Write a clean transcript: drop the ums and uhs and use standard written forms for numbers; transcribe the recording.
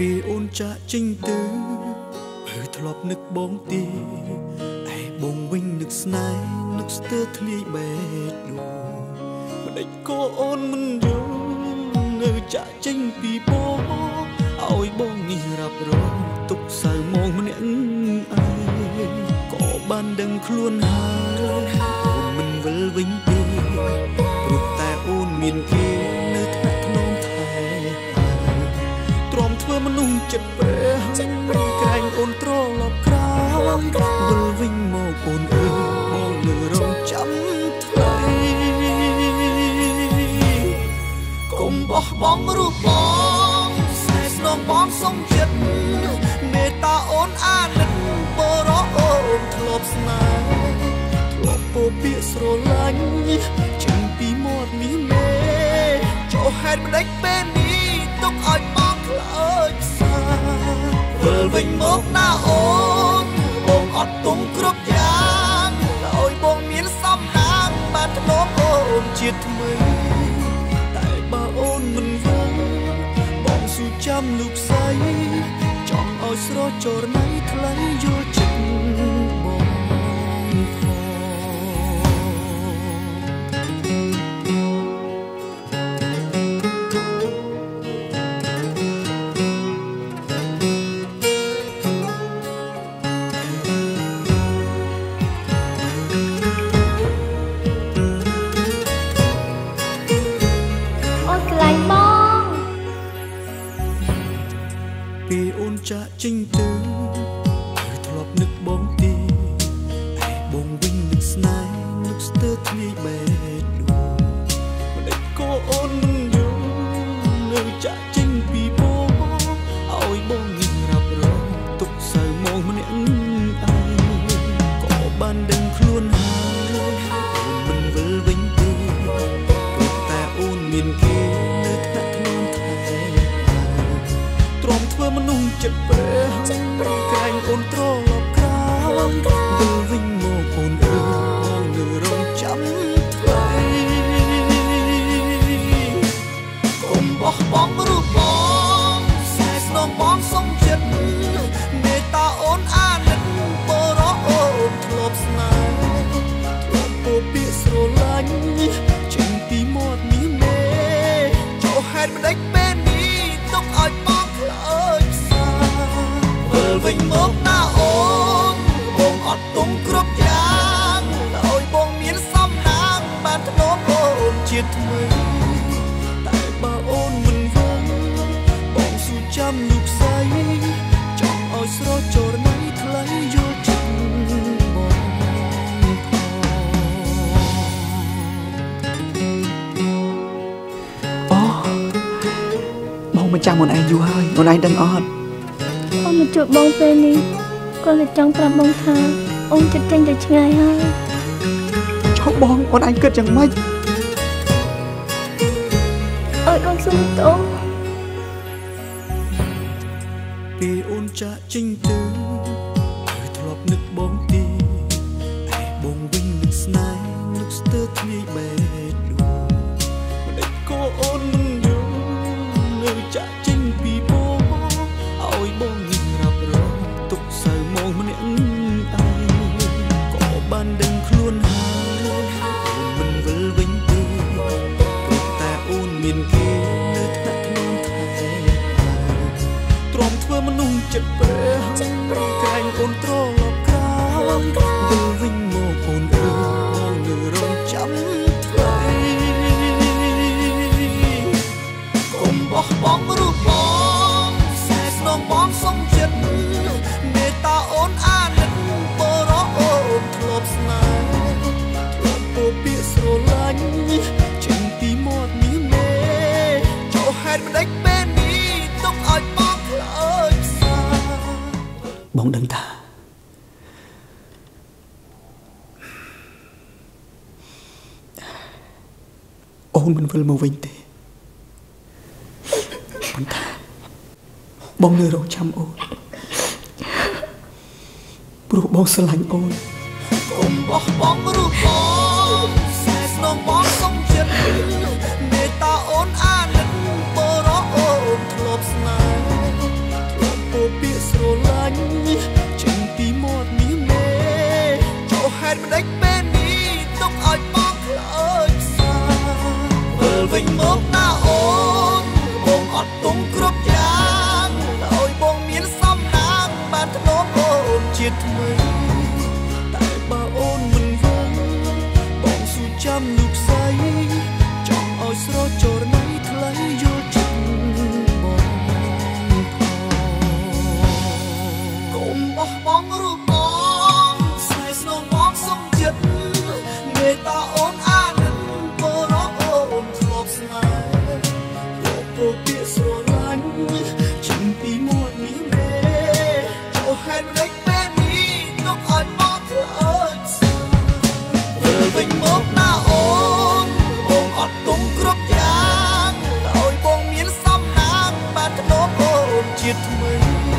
ពេលអូនចាក់ចេញទៅហើយធ្លាប់នឹកបងទីឯបងវិញនឹកស្នេហ៍នឹកស្ទើរធ្លាយបែកនោះមិនដេចក៏អូនមិនយល់នៅចាក់ចេញពីបងឲ្យបងនេះរាប់រងទុកសៅមងម្នាក់ឯងក៏បានដឹងខ្លួនហើយអូនមិនវិលវិញទេព្រោះតែអូនមានគេនៅថ្នាក់ថ្នមថែទ្រាំធ្វើមនុស្សចិត្តព្រះក្រែងអូនត្រឡប់ក្រោយវិលវិញមកអូនអើយបងនៅរងចាំថ្លៃកុំបោះបង់រូបបងខ្សែស្នងបងសុំចិត្តមេត្តាអូនអាណិតបរោអូនធ្លាប់ស្នេហ៍ធ្លាប់ពោពាក្យស្រឡាញ់ចេញពីមាត់នេះមេចុះហេតុម្ដេចពេលនេះទុកឲ្យបងខ្លោចផ្សាវិលវិញមកណាអូនបងអត់ទុំគ្រប់យ៉ាងឲ្យបងមានសំណាងបានធ្លាប់អូនជាថ្មីតែបើអូនមិនវិលបងស៊ូចាំលោកស្រីចង់ឲ្យស្រចរណៃថ្លៃយល់ចិត្តបងពេលអូនចាក់ចេញទៅហើយធ្លាប់នឹកបងទីឯបងវិញនឹកស្នេហ៍នឹកស្ទើរធ្លាយបែកនោះមិនដេចក៏អូនមិនយល់នៅចាក់ចេញពីបងឲ្យបងនេះរាប់រងទុកសៅមងម្នាក់ឯងក៏បានដឹងខ្លួនហើយអូនមិនវិលវិញទេព្រោះតែអូនមានគេនៅថ្នាក់ថ្នមថែទ្រាំធ្វើមនុស្សចិត្តព្រះក្រែងអូនត្រឡប់ក្រោយវិលវិញមកអូនអើយបងនៅរងចាំថ្លៃកុំបោះបង់រូបបងខ្សែស្នងបងសុំចិត្តមេត្តាអូនអាណិតបរោអូនធ្លាប់ស្នេហ៍ធ្លាប់ពោពាក្យស្រឡាញ់ចេញពីមាត់នេះមេចុះហេតុម្ដេចពេលនេះទុកឲ្យបងខ្លោចវិលវិញមកណាអូនបងអត់ទុំគ្រប់យ៉ាងឲ្យបងមានសំណាងបានធ្លាប់អូនជាថ្មីតែបើអូនមិនវិលបងស៊ូចាំលោកស្រីចង់ឲ្យស្រចរណៃថ្លៃយល់ចិត្តបងអូបងមិនចាំខ្លួនឯងយូរហើយខ្លួនឯងដឹងអត់អូនមកជួបបងពេលនេះគាត់តែចង់ប្រាប់បងថាអូនចិត្តចេញទៅឆ្ងាយហើយចុះបងអូនឯងគិតយ៉ាងម៉េចអើយអូនសុំទោសពេលអូនចាក់ចេញទៅហើយធ្លាប់នឹកបងទីឯបងវិញនឹកស្នេហ៍នឹកស្ទើរធ្លាយបែកនោះមិនដេចក៏អូនមិនយល់នៅចាក់ចេញពីបងឲ្យបងនេះរាប់រងទុកសៅមងម្នាក់ឯងក៏បានដឹងខ្លួនហើយអូនមិនវិលវិញទេព្រោះតែអូនមានគេនៅថ្នាក់ថ្នមថែទ្រាំធ្វើមនុស្សចិត្តព្រះក្រែងអូនត្រឡប់ក្រោយវិលវិញមកអូនអើយបងនៅរងចាំថ្លៃកុំបោះបង់រូបបងខ្សែស្នងបងសុំចិត្តមេត្តាអូនអាណិតបរោអូនធ្លាប់ស្នេហ៍ធ្លាប់ពោពាក្យស្រឡាញ់ចេញពីមាត់នេះមេចុះហេតុម្ដេចពេលនេះទុកឲ្យបងខ្លោចផ្សាបងដឹងថាអូនមិនវិលមកវិញទេប៉ុន្តែបងនៅរងចាំអូនព្រោះបងស្រឡាញ់អូនកុំបោះបង់រូបបងខ្សែស្នងបងសុំចិត្តមេត្តាអូនអាណិតបរោអូនធ្លាប់ស្នេហ៍តមិនដេចពេលនេះទុកឲ្យបងខ្លោចផ្សាវិលវិញមកណាអូនបងអត់ទុំគ្រប់យ៉ាងឲ្យបងមានសំណាងបានធ្លាប់អូនជាថ្មីតែបើអូនមិនយល់បងស៊ូចាំលោកស្រីចង់ឲ្យស្រចរណៃថ្លៃយល់ចិត្តបងកុំបោះបង់រូបបងស្នេហ៍ស្នងបងសុំចិត្តមេត្តាអូនអាណិតក៏រកអូនធ្លាប់ស្នេហ៍លោកពោពាក្យស្រឡាញ់ចេញពីមាត់នេះមេចូលហេតុមិនពេលនេះទុកឲ្យបងធ្វើអើយផ្សាវិលវិញមកណាអូនបងអត់ទុំគ្រប់យ៉ាងឲ្យបងមានសំណាងបានធ្លាប់អូនជាថ្មី